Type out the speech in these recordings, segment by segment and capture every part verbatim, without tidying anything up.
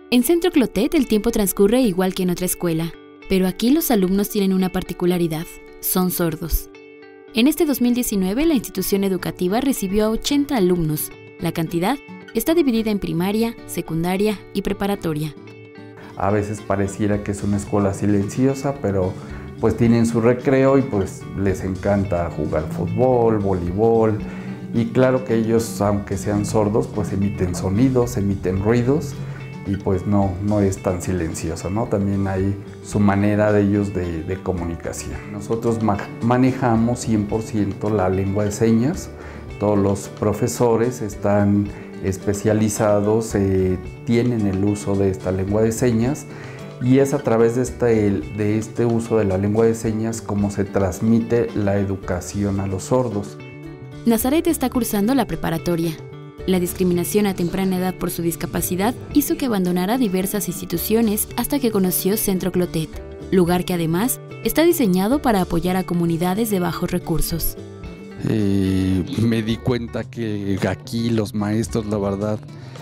En Centro Clotet el tiempo transcurre igual que en otra escuela, pero aquí los alumnos tienen una particularidad: son sordos. En este dos mil diecinueve la institución educativa recibió a ochenta alumnos. La cantidad está dividida en primaria, secundaria y preparatoria. A veces pareciera que es una escuela silenciosa, pero pues tienen su recreo y pues les encanta jugar fútbol, voleibol. Y claro que ellos, aunque sean sordos, pues emiten sonidos, emiten ruidos y pues no, no es tan silencioso, ¿no? También hay su manera de ellos de, de comunicación. Nosotros ma manejamos cien por ciento la lengua de señas. Todos los profesores están especializados, eh, tienen el uso de esta lengua de señas y es a través de este, de este uso de la lengua de señas como se transmite la educación a los sordos. Nazaret está cursando la preparatoria. La discriminación a temprana edad por su discapacidad hizo que abandonara diversas instituciones hasta que conoció Centro Clotet, lugar que además está diseñado para apoyar a comunidades de bajos recursos. Eh, me di cuenta que aquí los maestros, la verdad,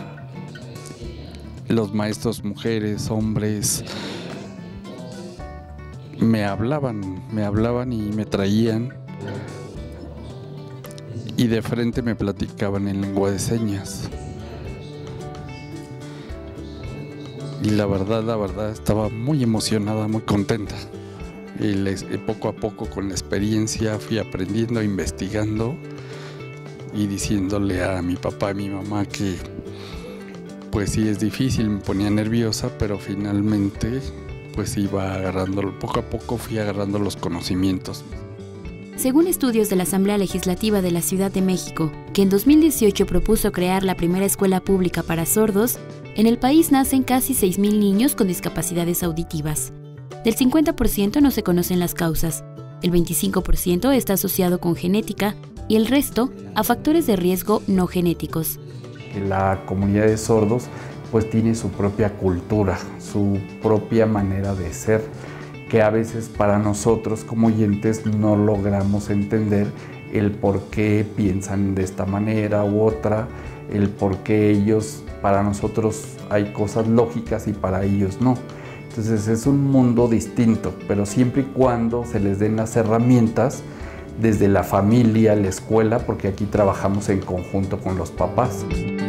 los maestros mujeres, hombres, me hablaban, me hablaban y me traían. Y de frente me platicaban en lengua de señas. Y la verdad, la verdad, estaba muy emocionada, muy contenta. Y les, poco a poco con la experiencia fui aprendiendo, investigando y diciéndole a mi papá y a mi mamá que pues sí es difícil, me ponía nerviosa, pero finalmente pues iba agarrando, poco a poco fui agarrando los conocimientos. Según estudios de la Asamblea Legislativa de la Ciudad de México, que en dos mil dieciocho propuso crear la primera escuela pública para sordos, en el país nacen casi seis mil niños con discapacidades auditivas. Del cincuenta por ciento no se conocen las causas, el veinticinco por ciento está asociado con genética y el resto a factores de riesgo no genéticos. La comunidad de sordos pues tiene su propia cultura, su propia manera de ser, que a veces para nosotros como oyentes no logramos entender el por qué piensan de esta manera u otra, el por qué ellos, para nosotros hay cosas lógicas y para ellos no. Entonces es un mundo distinto, pero siempre y cuando se les den las herramientas desde la familia, la escuela, porque aquí trabajamos en conjunto con los papás.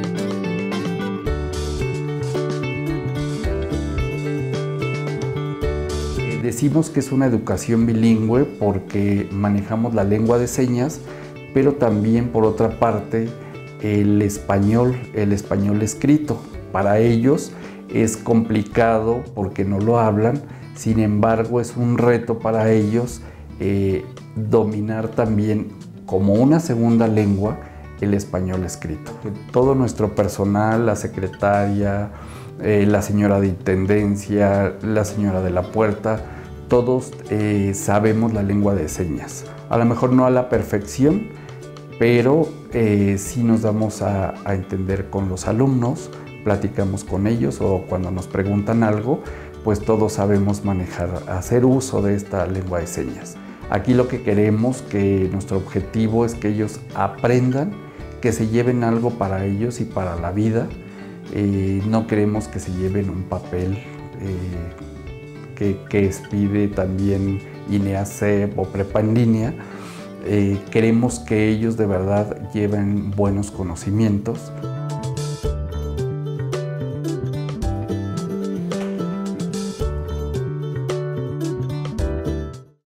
Decimos que es una educación bilingüe porque manejamos la lengua de señas, pero también por otra parte el español, el español escrito. Para ellos es complicado porque no lo hablan, sin embargo es un reto para ellos eh, dominar también como una segunda lengua el español escrito. Todo nuestro personal, la secretaria, eh, la señora de intendencia, la señora de la puerta, todos eh, sabemos la lengua de señas. A lo mejor no a la perfección, pero eh, sí nos damos a, a entender con los alumnos, platicamos con ellos o cuando nos preguntan algo, pues todos sabemos manejar, hacer uso de esta lengua de señas. Aquí lo que queremos, que nuestro objetivo es que ellos aprendan, que se lleven algo para ellos y para la vida. Eh, no queremos que se lleven un papel eh, que, que expide también INEACEP o prepa en línea. Eh, queremos que ellos de verdad lleven buenos conocimientos.